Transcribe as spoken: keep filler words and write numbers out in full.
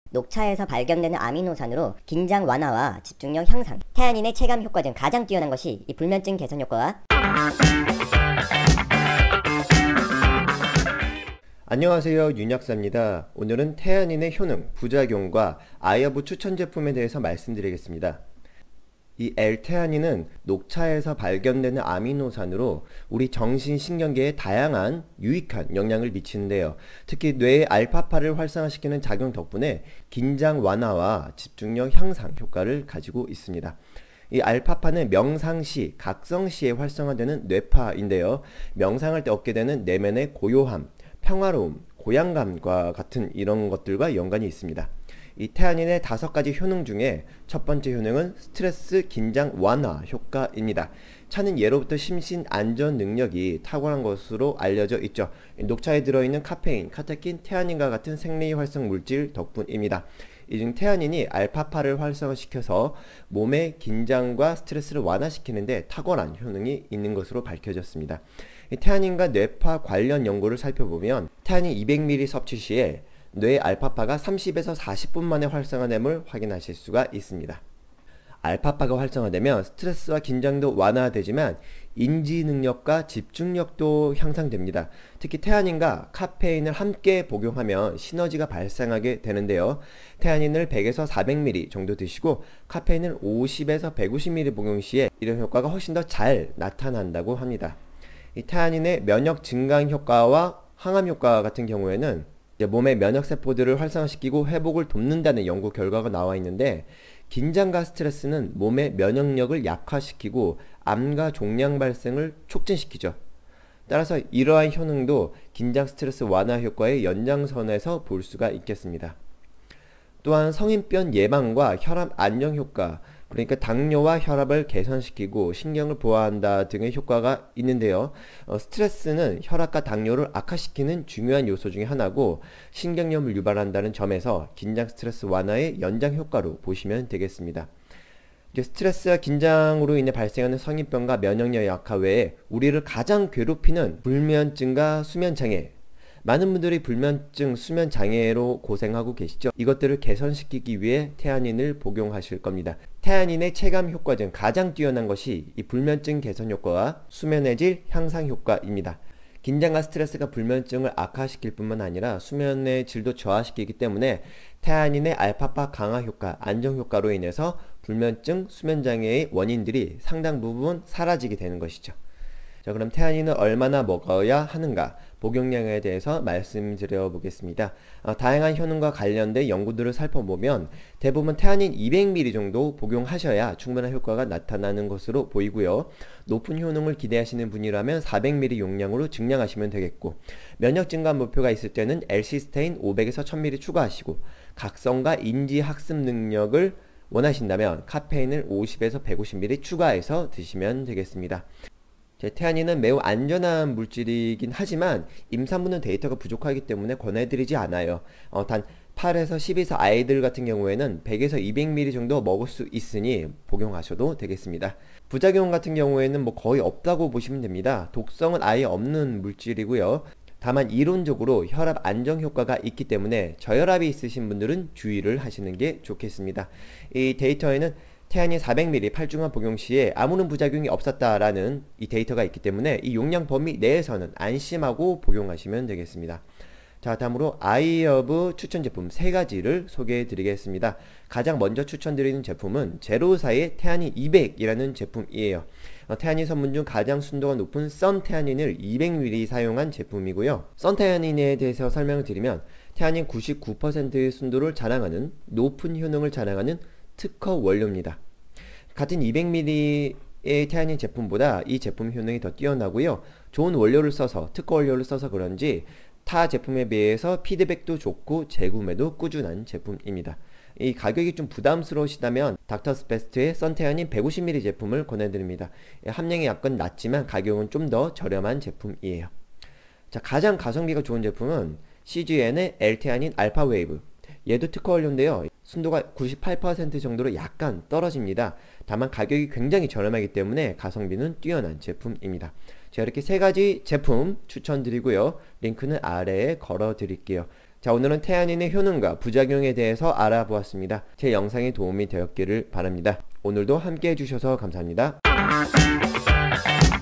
녹차에서 발견되는 아미노산으로 긴장 완화와 집중력 향상, 태아닌의 체감 효과 중 가장 뛰어난 것이 이 불면증 개선 효과와 안녕하세요, 윤약사입니다. 오늘은 태아닌의 효능, 부작용과 아이허브 추천 제품에 대해서 말씀드리겠습니다. 이 L태아닌은 녹차에서 발견되는 아미노산으로 우리 정신신경계에 다양한 유익한 영향을 미치는데요. 특히 뇌의 알파파를 활성화시키는 작용 덕분에 긴장 완화와 집중력 향상 효과를 가지고 있습니다. 이 알파파는 명상시, 각성시에 활성화되는 뇌파인데요. 명상할 때 얻게 되는 내면의 고요함, 평화로움, 고양감과 같은 이런 것들과 연관이 있습니다. 이 태아닌의 다섯 가지 효능 중에 첫 번째 효능은 스트레스 긴장 완화 효과입니다. 차는 예로부터 심신 안전 능력이 탁월한 것으로 알려져 있죠. 녹차에 들어있는 카페인, 카테킨, 태아닌과 같은 생리 활성 물질 덕분입니다. 이 중 태아닌이 알파파를 활성화시켜서 몸의 긴장과 스트레스를 완화시키는데 탁월한 효능이 있는 것으로 밝혀졌습니다. 태아닌과 뇌파 관련 연구를 살펴보면 태아닌 이백 밀리리터 섭취 시에 뇌 알파파가 삼십에서 사십 분 만에 활성화됨을 확인하실 수가 있습니다. 알파파가 활성화되면 스트레스와 긴장도 완화되지만 인지 능력과 집중력도 향상됩니다. 특히 태아닌과 카페인을 함께 복용하면 시너지가 발생하게 되는데요. 태아닌을 백에서 사백 밀리리터 정도 드시고 카페인을 오십에서 백오십 밀리리터 복용 시에 이런 효과가 훨씬 더 잘 나타난다고 합니다. 이 태아닌의 면역 증강 효과와 항암 효과 같은 경우에는 몸의 면역세포들을 활성화시키고 회복을 돕는다는 연구 결과가 나와 있는데, 긴장과 스트레스는 몸의 면역력을 약화시키고 암과 종양 발생을 촉진시키죠. 따라서 이러한 효능도 긴장 스트레스 완화 효과의 연장선에서 볼 수가 있겠습니다. 또한 성인병 예방과 혈압 안정 효과, 그러니까 당뇨와 혈압을 개선시키고 신경을 보호한다 등의 효과가 있는데요. 어, 스트레스는 혈압과 당뇨를 악화시키는 중요한 요소 중에 하나고 신경염을 유발한다는 점에서 긴장 스트레스 완화의 연장 효과로 보시면 되겠습니다. 스트레스와 긴장으로 인해 발생하는 성인병과 면역력 약화 외에 우리를 가장 괴롭히는 불면증과 수면장애, 많은 분들이 불면증, 수면장애로 고생하고 계시죠. 이것들을 개선시키기 위해 태아닌을 복용하실 겁니다. 태아닌의 체감 효과 중 가장 뛰어난 것이 이 불면증 개선 효과와 수면의 질 향상 효과입니다. 긴장과 스트레스가 불면증을 악화시킬 뿐만 아니라 수면의 질도 저하시키기 때문에 태아닌의 알파파 강화 효과, 안정 효과로 인해서 불면증, 수면장애의 원인들이 상당 부분 사라지게 되는 것이죠. 자, 그럼 태아닌을 얼마나 먹어야 하는가, 복용량에 대해서 말씀드려 보겠습니다. 어, 다양한 효능과 관련된 연구들을 살펴보면 대부분 태아닌 이백 밀리리터 정도 복용하셔야 충분한 효과가 나타나는 것으로 보이고요. 높은 효능을 기대하시는 분이라면 사백 밀리리터 용량으로 증량하시면 되겠고, 면역 증가 목표가 있을 때는 엘시스테인 오백에서 천 밀리리터 추가하시고, 각성과 인지 학습 능력을 원하신다면 카페인을 오십에서 백오십 밀리리터 추가해서 드시면 되겠습니다. 태아닌은 매우 안전한 물질이긴 하지만 임산부는 데이터가 부족하기 때문에 권해드리지 않아요. 어, 단 팔에서 십이 세 아이들 같은 경우에는 백에서 이백 밀리리터 정도 먹을 수 있으니 복용하셔도 되겠습니다. 부작용 같은 경우에는 뭐 거의 없다고 보시면 됩니다. 독성은 아예 없는 물질이고요. 다만 이론적으로 혈압 안정 효과가 있기 때문에 저혈압이 있으신 분들은 주의를 하시는 게 좋겠습니다. 이 데이터에는 태아닌 사백 밀리리터 팔중한 복용 시에 아무런 부작용이 없었다라는 이 데이터가 있기 때문에 이 용량 범위 내에서는 안심하고 복용하시면 되겠습니다. 자, 다음으로 아이허브 추천 제품 세 가지를 소개해 드리겠습니다. 가장 먼저 추천드리는 제품은 제로사의 태아닌 이백이라는 제품이에요. 어, 태아닌 성분 중 가장 순도가 높은 썬태아닌을 이백 밀리리터 사용한 제품이고요. 썬태아닌에 대해서 설명을 드리면 태아닌 구십구 퍼센트의 순도를 자랑하는, 높은 효능을 자랑하는 특허 원료입니다. 같은 이백 밀리리터의 태아닌 제품보다 이 제품 효능이 더 뛰어나고요. 좋은 원료를 써서, 특허 원료를 써서 그런지 타 제품에 비해서 피드백도 좋고 재구매도 꾸준한 제품입니다. 이 가격이 좀 부담스러우시다면 닥터스베스트의 썬태아닌 백오십 밀리리터 제품을 권해드립니다. 함량이 약간 낮지만 가격은 좀 더 저렴한 제품이에요. 자, 가장 가성비가 좋은 제품은 씨지엔의 L태아닌 알파웨이브. 얘도 특허 원료인데요. 순도가 구십팔 퍼센트 정도로 약간 떨어집니다. 다만 가격이 굉장히 저렴하기 때문에 가성비는 뛰어난 제품입니다. 제가 이렇게 세 가지 제품 추천드리고요. 링크는 아래에 걸어 드릴게요. 자, 오늘은 태아닌의 효능과 부작용에 대해서 알아보았습니다. 제 영상이 도움이 되었기를 바랍니다. 오늘도 함께 해주셔서 감사합니다.